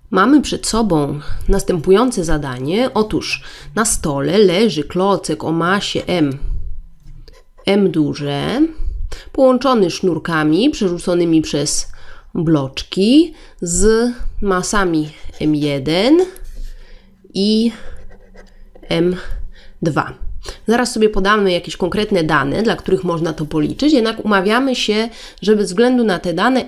Mamy przed sobą następujące zadanie. Otóż na stole leży klocek o masie M duże, połączony sznurkami przerzuconymi przez bloczki z masami M1 i M2. Zaraz sobie podamy jakieś konkretne dane, dla których można to policzyć, jednak umawiamy się, że bez względu na te dane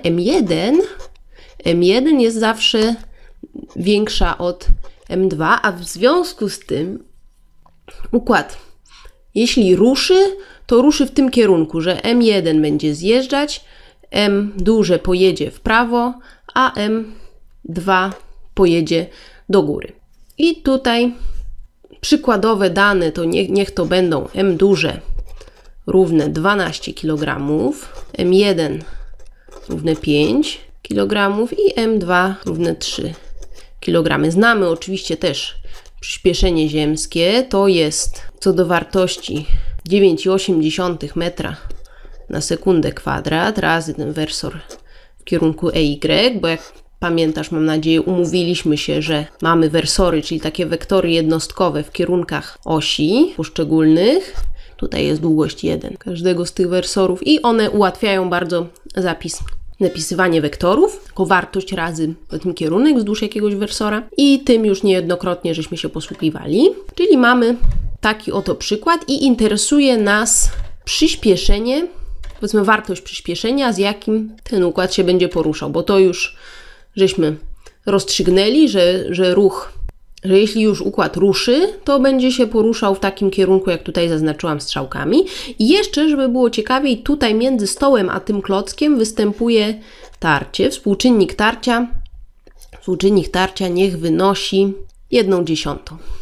M1 jest zawsze większa od M2, a w związku z tym układ, jeśli ruszy, to ruszy w tym kierunku, że M1 będzie zjeżdżać, M duże pojedzie w prawo, a M2 pojedzie do góry. I tutaj przykładowe dane to niech to będą M duże równe 12 kg, M1 równe 5 kg i M2 równe 3 kg. Znamy oczywiście też przyspieszenie ziemskie, to jest co do wartości 9,8 metra na sekundę kwadrat razy ten wersor w kierunku EY, bo jak pamiętasz, mam nadzieję, umówiliśmy się, że mamy wersory, czyli takie wektory jednostkowe w kierunkach osi poszczególnych. Tutaj jest długość 1 każdego z tych wersorów i one ułatwiają bardzo napisywanie wektorów, jako wartość razy ten kierunek wzdłuż jakiegoś wersora i tym już niejednokrotnie żeśmy się posługiwali. Czyli mamy taki oto przykład i interesuje nas przyspieszenie, powiedzmy wartość przyspieszenia, z jakim ten układ się będzie poruszał, bo to już żeśmy rozstrzygnęli, że jeśli już układ ruszy, to będzie się poruszał w takim kierunku, jak tutaj zaznaczyłam strzałkami. I jeszcze, żeby było ciekawiej, tutaj między stołem a tym klockiem występuje tarcie. Współczynnik tarcia niech wynosi 1/10.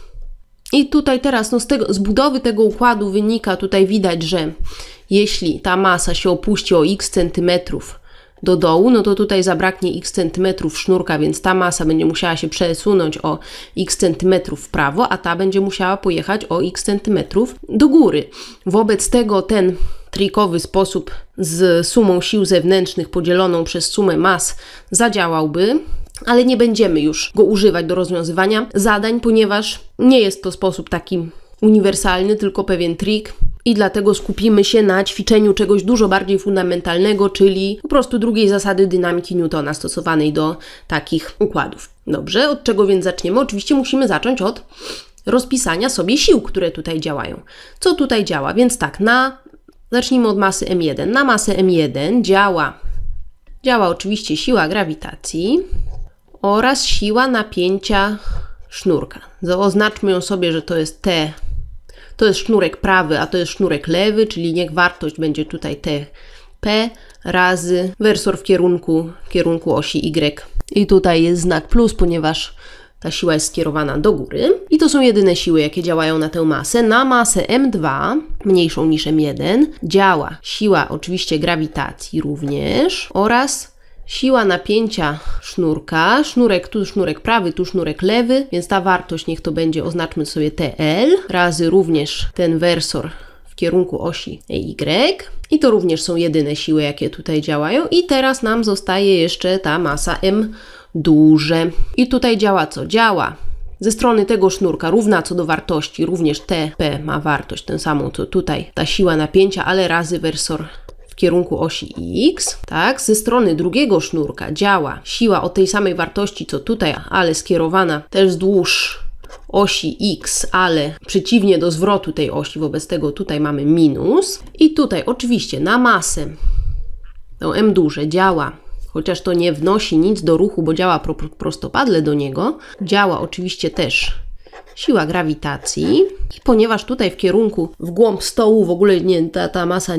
I tutaj teraz z budowy tego układu wynika, tutaj widać, że jeśli ta masa się opuści o x centymetrów do dołu, no to tutaj zabraknie x centymetrów sznurka, więc ta masa będzie musiała się przesunąć o x centymetrów w prawo, a ta będzie musiała pojechać o x centymetrów do góry. Wobec tego ten trikowy sposób z sumą sił zewnętrznych podzieloną przez sumę mas zadziałałby, ale nie będziemy już go używać do rozwiązywania zadań, ponieważ nie jest to sposób taki uniwersalny, tylko pewien trik. I dlatego skupimy się na ćwiczeniu czegoś dużo bardziej fundamentalnego, czyli po prostu drugiej zasady dynamiki Newtona stosowanej do takich układów. Dobrze, od czego więc zaczniemy? Oczywiście musimy zacząć od rozpisania sobie sił, które tutaj działają. Co tutaj działa? Więc tak, zacznijmy od masy M1. Na masę M1 działa oczywiście siła grawitacji oraz siła napięcia sznurka. Oznaczmy ją sobie, że to jest T. To jest sznurek prawy, a to jest sznurek lewy, czyli niech wartość będzie tutaj TP razy wersor w kierunku osi Y. I tutaj jest znak plus, ponieważ ta siła jest skierowana do góry. I to są jedyne siły, jakie działają na tę masę. Na masę M2, mniejszą niż M1, działa siła oczywiście grawitacji również oraz siła napięcia sznurka, tu sznurek prawy, tu sznurek lewy, więc ta wartość niech to będzie, oznaczmy sobie TL, razy również ten wersor w kierunku osi EY. I to również są jedyne siły, jakie tutaj działają. I teraz nam zostaje jeszcze ta masa M duże. I tutaj działa co? Działa ze strony tego sznurka równa co do wartości, również TP ma wartość tę samą, co tutaj ta siła napięcia, ale razy wersor w kierunku osi X, tak? Ze strony drugiego sznurka działa siła o tej samej wartości, co tutaj, ale skierowana też wzdłuż osi X, ale przeciwnie do zwrotu tej osi, wobec tego tutaj mamy minus. I tutaj oczywiście na masę, to M duże działa, chociaż to nie wnosi nic do ruchu, bo działa prostopadle do niego, działa oczywiście też siła grawitacji. I ponieważ tutaj w kierunku, w głąb stołu w ogóle ta masa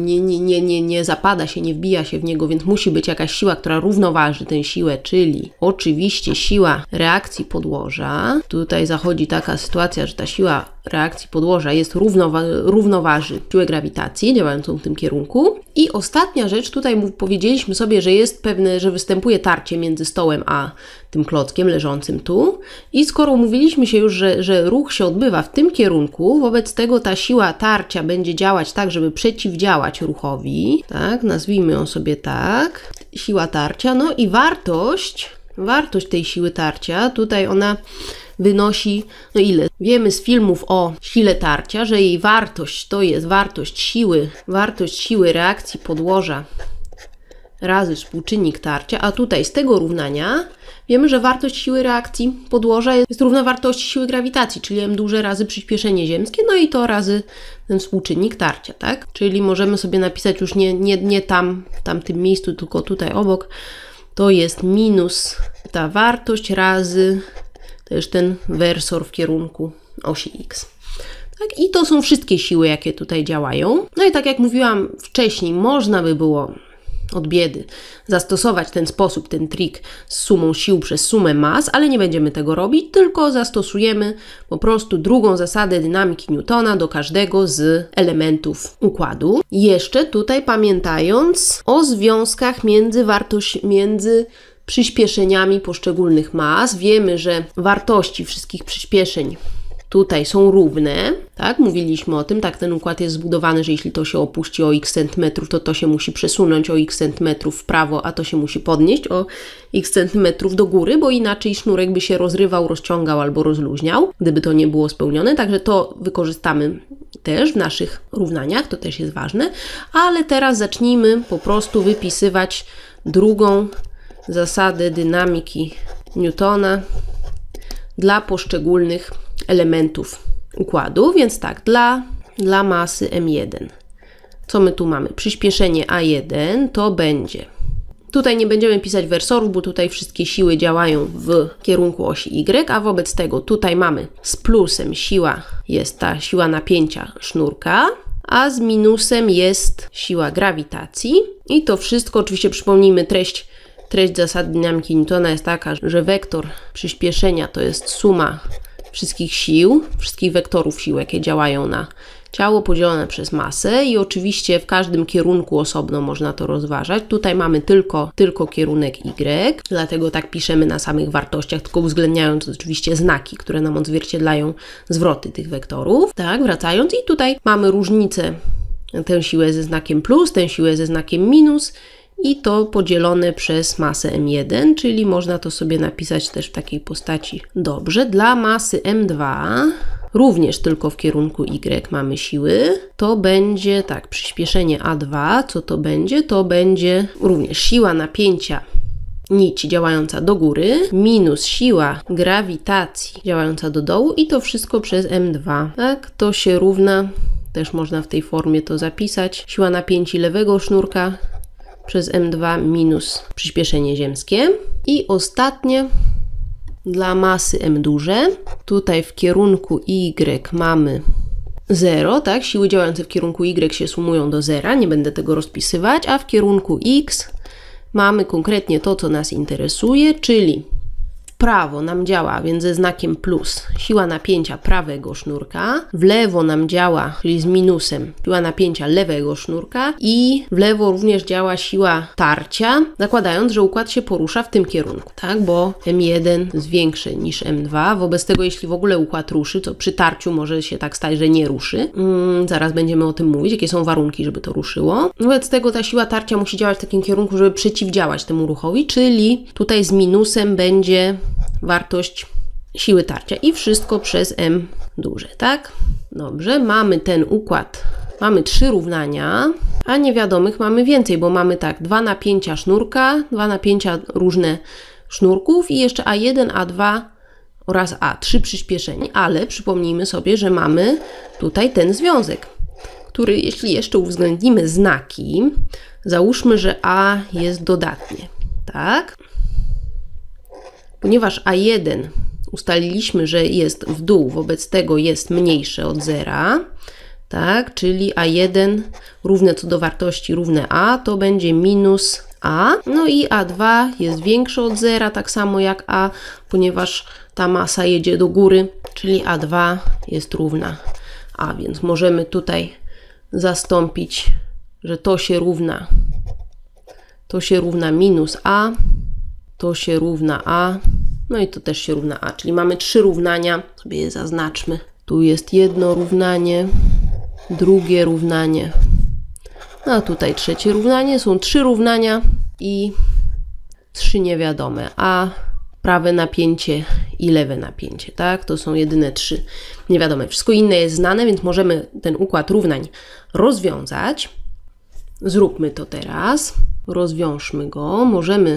nie zapada się, nie wbija się w niego, więc musi być jakaś siła, która równoważy tę siłę, czyli oczywiście siła reakcji podłoża. Tutaj zachodzi taka sytuacja, że ta siła reakcji podłoża jest równoważy siłę grawitacji działającą w tym kierunku. I ostatnia rzecz, tutaj powiedzieliśmy sobie, że jest że występuje tarcie między stołem a tym klockiem leżącym tu. I skoro mówiliśmy się już, że ruch się odbywa w tym kierunku, wobec tego ta siła tarcia będzie działać tak, żeby przeciwdziałać ruchowi. Tak, nazwijmy ją sobie tak. Siła tarcia. No i wartość wartość tej siły tarcia, tutaj ona wynosi, no ile? Wiemy z filmów o sile tarcia, że jej wartość to jest wartość siły reakcji podłoża razy współczynnik tarcia, a tutaj z tego równania wiemy, że wartość siły reakcji podłoża jest równa wartości siły grawitacji, czyli m duże razy przyspieszenie ziemskie, no i to razy ten współczynnik tarcia, tak? Czyli możemy sobie napisać już nie tam, w tamtym miejscu, tylko tutaj obok, to jest minus ta wartość razy też ten wersor w kierunku osi x. Tak? I to są wszystkie siły, jakie tutaj działają. No i tak jak mówiłam wcześniej, można by było od biedy zastosować ten sposób, ten trik z sumą sił przez sumę mas, ale nie będziemy tego robić, tylko zastosujemy po prostu drugą zasadę dynamiki Newtona do każdego z elementów układu. Jeszcze tutaj pamiętając o związkach między przyspieszeniami poszczególnych mas. Wiemy, że wartości wszystkich przyspieszeń tutaj są równe, tak? Mówiliśmy o tym, tak, ten układ jest zbudowany, że jeśli to się opuści o x centymetrów, to się musi przesunąć o x centymetrów w prawo, a to się musi podnieść o x centymetrów do góry, bo inaczej sznurek by się rozrywał, rozciągał albo rozluźniał, gdyby to nie było spełnione, także to wykorzystamy też w naszych równaniach, to też jest ważne, ale teraz zacznijmy po prostu wypisywać drugą zasadę dynamiki Newtona dla poszczególnych elementów układu, więc tak, dla masy m1. Co my tu mamy? Przyspieszenie a1 to będzie, tutaj nie będziemy pisać wersorów, bo tutaj wszystkie siły działają w kierunku osi y, a wobec tego tutaj mamy z plusem jest ta siła napięcia sznurka, a z minusem jest siła grawitacji i to wszystko, oczywiście przypomnijmy treść zasady dynamiki Newtona jest taka, że wektor przyspieszenia to jest suma wszystkich wektorów sił, jakie działają na ciało, podzielone przez masę i oczywiście w każdym kierunku osobno można to rozważać. Tutaj mamy tylko kierunek y, dlatego tak piszemy na samych wartościach, tylko uwzględniając oczywiście znaki, które nam odzwierciedlają zwroty tych wektorów. Tak, wracając i tutaj mamy różnicę, tę siłę ze znakiem plus, tę siłę ze znakiem minus, i to podzielone przez masę m1, czyli można to sobie napisać też w takiej postaci. Dobrze, dla masy m2, również tylko w kierunku y mamy siły, to będzie tak, przyspieszenie a2, co to będzie? To będzie również siła napięcia nici działająca do góry, minus siła grawitacji działająca do dołu i to wszystko przez m2. Tak, to się równa, też można w tej formie to zapisać, siła napięci lewego sznurka przez m2 minus przyspieszenie ziemskie. I ostatnie dla masy m duże. Tutaj w kierunku y mamy 0, tak? Siły działające w kierunku y się sumują do zera, nie będę tego rozpisywać, a w kierunku x mamy konkretnie to, co nas interesuje, czyli w prawo nam działa, więc ze znakiem plus, siła napięcia prawego sznurka, w lewo nam działa, czyli z minusem, siła napięcia lewego sznurka i w lewo również działa siła tarcia, zakładając, że układ się porusza w tym kierunku, tak, bo M1 jest większy niż M2, wobec tego jeśli w ogóle układ ruszy, to przy tarciu może się tak stać, że nie ruszy. Zaraz będziemy o tym mówić, jakie są warunki, żeby to ruszyło. Wobec tego ta siła tarcia musi działać w takim kierunku, żeby przeciwdziałać temu ruchowi, czyli tutaj z minusem będzie wartość siły tarcia i wszystko przez m duże, tak? Dobrze, mamy ten układ, mamy 3 równania, a niewiadomych mamy więcej, bo mamy tak, 2 napięcia sznurka, 2 napięcia różne sznurków i jeszcze A1, A2 oraz A3 przyspieszeń, ale przypomnijmy sobie, że mamy tutaj ten związek, który jeśli jeszcze uwzględnimy znaki, załóżmy, że A jest dodatnie, tak? Ponieważ A1 ustaliliśmy, że jest w dół, wobec tego jest mniejsze od zera, tak, czyli A1 równe co do wartości równe A, to będzie minus A, no i A2 jest większe od zera, tak samo jak A, ponieważ ta masa jedzie do góry, czyli A2 jest równa A, więc możemy tutaj zastąpić, że to się równa minus A, to się równa A, no i to też się równa A, czyli mamy 3 równania, sobie je zaznaczmy. Tu jest jedno równanie, drugie równanie, a tutaj trzecie równanie. Są 3 równania i 3 niewiadome. A prawe napięcie i lewe napięcie, tak? To są jedyne 3 niewiadome. Wszystko inne jest znane, więc możemy ten układ równań rozwiązać. Zróbmy to teraz. Rozwiążmy go. Możemy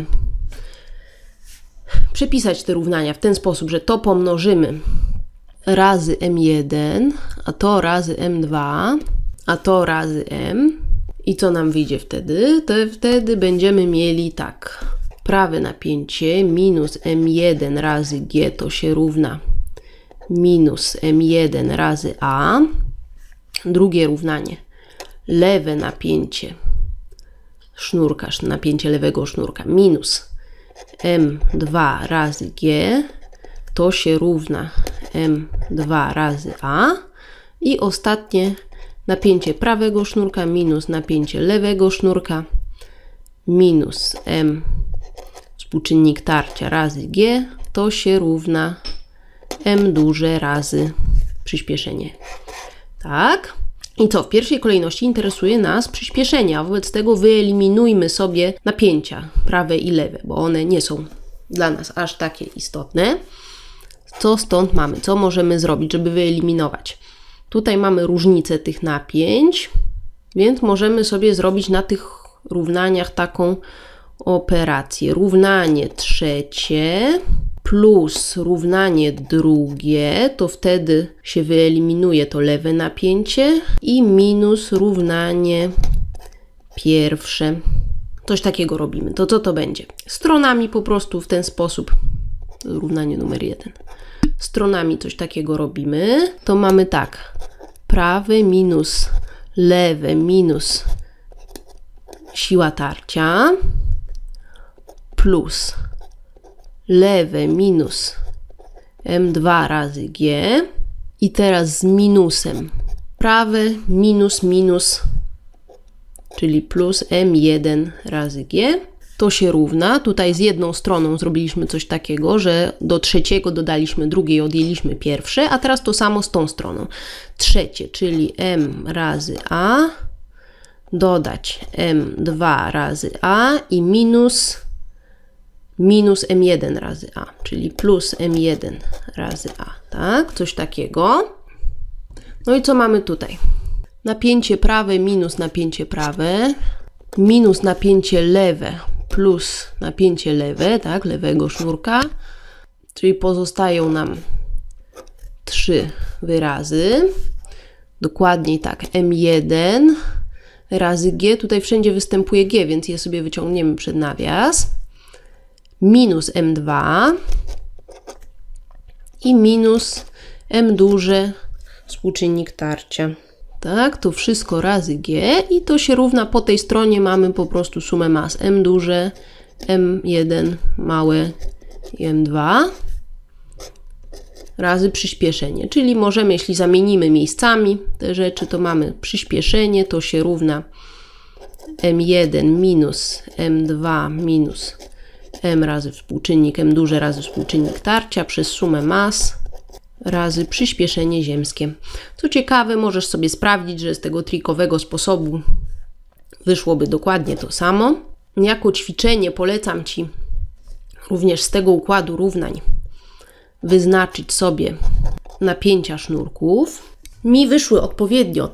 przepisać te równania w ten sposób, że to pomnożymy razy M1, a to razy M2, a to razy M. I co nam wyjdzie wtedy? To wtedy będziemy mieli tak. Prawe napięcie minus M1 razy G to się równa minus M1 razy A. Drugie równanie. Lewe napięcie sznurka, napięcie lewego sznurka minus M2 razy G to się równa M2 razy A. I ostatnie napięcie prawego sznurka minus napięcie lewego sznurka minus M współczynnik tarcia razy G to się równa M duże razy przyspieszenie. Tak? I co? W pierwszej kolejności interesuje nas przyspieszenie, a wobec tego wyeliminujmy sobie napięcia prawe i lewe, bo one nie są dla nas aż takie istotne. Co stąd mamy? Co możemy zrobić, żeby wyeliminować? Tutaj mamy różnicę tych napięć, więc możemy sobie zrobić na tych równaniach taką operację. Równanie trzecie plus równanie drugie, to wtedy się wyeliminuje to lewe napięcie i minus równanie pierwsze. Coś takiego robimy. To co to będzie? Stronami po prostu w ten sposób. Równanie numer 1. Stronami coś takiego robimy. To mamy tak. Prawe minus lewe minus siła tarcia plus lewe minus M2 razy G i teraz z minusem prawe minus minus, czyli plus M1 razy G. To się równa, tutaj z jedną stroną zrobiliśmy coś takiego, że do trzeciego dodaliśmy drugie i odjęliśmy pierwsze, a teraz to samo z tą stroną. Trzecie, czyli M razy A, dodać M2 razy A i minus M1 razy A, czyli plus M1 razy A, tak? Coś takiego. No i co mamy tutaj? Napięcie prawe minus napięcie prawe, minus napięcie lewe plus napięcie lewe, tak? Lewego sznurka, czyli pozostają nam 3 wyrazy. Dokładniej tak, M1 razy G, tutaj wszędzie występuje G, więc je sobie wyciągniemy przed nawias. Minus M2 i minus M duże współczynnik tarcia. Tak, to wszystko razy G i to się równa, po tej stronie mamy po prostu sumę mas M duże, M1 małe i M2 razy przyspieszenie. Czyli możemy, jeśli zamienimy miejscami te rzeczy, to mamy przyspieszenie, to się równa M1 minus M2 minus M razy współczynnik M duże razy współczynnik tarcia przez sumę mas razy przyspieszenie ziemskie. Co ciekawe, możesz sobie sprawdzić, że z tego trikowego sposobu wyszłoby dokładnie to samo. Jako ćwiczenie polecam Ci również z tego układu równań wyznaczyć sobie napięcia sznurków. Mi wyszły odpowiednio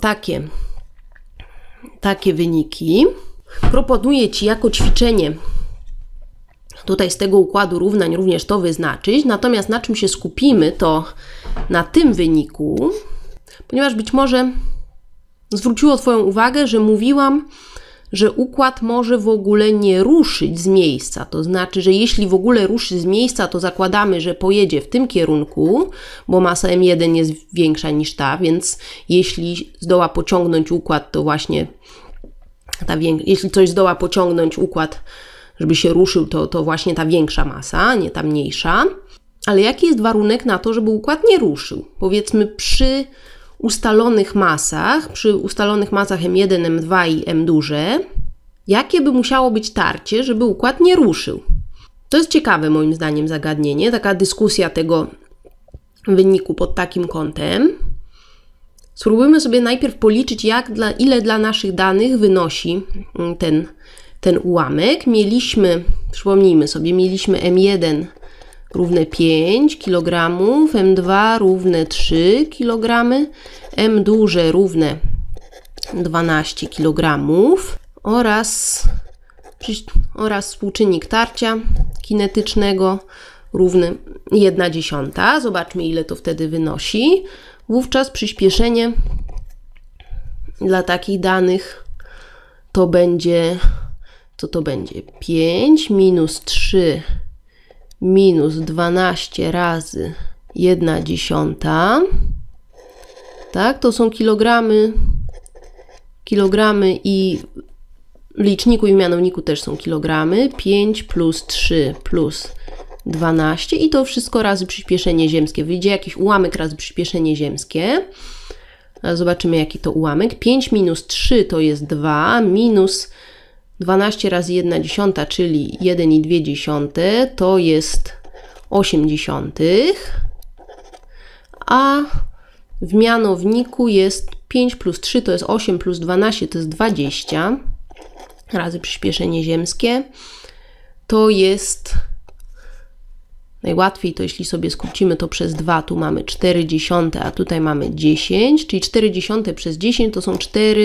takie wyniki. Proponuję Ci jako ćwiczenie tutaj z tego układu równań również to wyznaczyć. Natomiast na czym się skupimy, to na tym wyniku, ponieważ być może zwróciło Twoją uwagę, że mówiłam, że układ może w ogóle nie ruszyć z miejsca. To znaczy, że jeśli w ogóle ruszy z miejsca, to zakładamy, że pojedzie w tym kierunku, bo masa M1 jest większa niż ta, więc jeśli zdoła pociągnąć układ, to właśnie jeśli coś zdoła pociągnąć układ, żeby się ruszył, to właśnie ta większa masa, nie ta mniejsza. Ale jaki jest warunek na to, żeby układ nie ruszył? Powiedzmy przy ustalonych masach M1, M2 i M duże, jakie by musiało być tarcie, żeby układ nie ruszył? To jest ciekawe moim zdaniem zagadnienie, taka dyskusja tego wyniku pod takim kątem. Spróbujmy sobie najpierw policzyć, ile dla naszych danych wynosi ten ułamek. Przypomnijmy sobie, mieliśmy M1 równe 5 kg, M2 równe 3 kg, M duże równe 12 kg oraz współczynnik tarcia kinetycznego równy 1/10. Zobaczmy, ile to wtedy wynosi. Wówczas przyspieszenie dla takich danych to będzie, co to będzie? 5 minus 3 minus 12 razy 1/10. Tak, to są kilogramy i w liczniku i w mianowniku też są kilogramy. 5 plus 3 plus 12 i to wszystko razy przyspieszenie ziemskie. Wyjdzie jakiś ułamek razy przyspieszenie ziemskie. Zobaczymy, jaki to ułamek. 5 minus 3 to jest 2, minus 12 razy 1/10, czyli 1,2 to jest 0,8, a w mianowniku jest 5 plus 3 to jest 8 plus 12 to jest 20 razy przyspieszenie ziemskie. To jest najłatwiej, to jeśli sobie skrócimy to przez 2, tu mamy 0,4, a tutaj mamy 10, czyli 0,4 przez 10 to są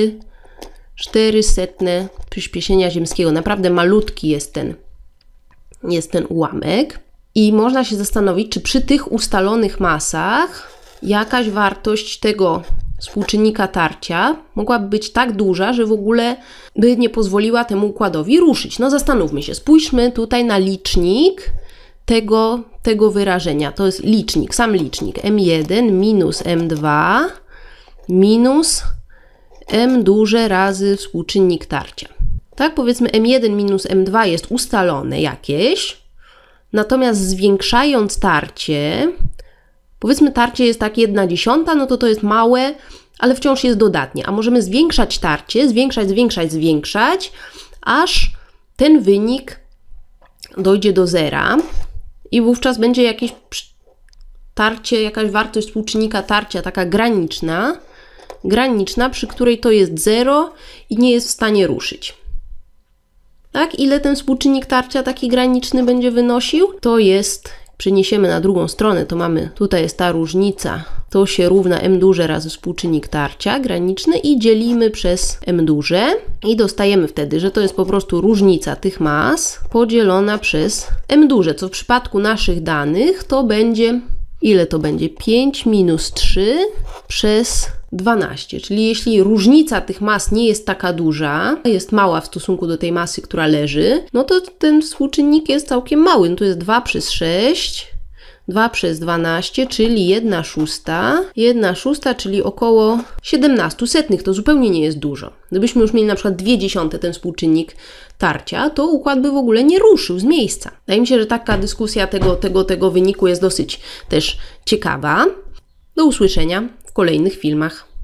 400 przyspieszenia ziemskiego. Naprawdę malutki jest ten ułamek. I można się zastanowić, czy przy tych ustalonych masach jakaś wartość tego współczynnika tarcia mogłaby być tak duża, że w ogóle by nie pozwoliła temu układowi ruszyć. No zastanówmy się, spójrzmy tutaj na licznik tego wyrażenia. To jest licznik, sam licznik. M1 minus M2 minus M duże razy współczynnik tarcia. Tak, powiedzmy M1 minus M2 jest ustalone jakieś, natomiast zwiększając tarcie, powiedzmy tarcie jest tak 1/10, no to jest małe, ale wciąż jest dodatnie. A możemy zwiększać tarcie, zwiększać, aż ten wynik dojdzie do zera i wówczas będzie jakieś tarcie, jakaś wartość współczynnika tarcia taka graniczna, przy której to jest 0 i nie jest w stanie ruszyć. Tak, ile ten współczynnik tarcia taki graniczny będzie wynosił? To jest, przeniesiemy na drugą stronę, to mamy, tutaj jest ta różnica, to się równa M duże razy współczynnik tarcia graniczny i dzielimy przez M duże i dostajemy wtedy, że to jest po prostu różnica tych mas podzielona przez M duże, co w przypadku naszych danych to będzie, ile to będzie? 5 minus 3 przez 12, czyli jeśli różnica tych mas nie jest taka duża, jest mała w stosunku do tej masy, która leży, no to ten współczynnik jest całkiem mały. No to jest 2 przez 6, 2 przez 12, czyli 1/6. 1/6, czyli około 0,17. To zupełnie nie jest dużo. Gdybyśmy już mieli na przykład 0,2 ten współczynnik tarcia, to układ by w ogóle nie ruszył z miejsca. Wydaje mi się, że taka dyskusja tego wyniku jest dosyć też ciekawa. Do usłyszenia w kolejnych filmach.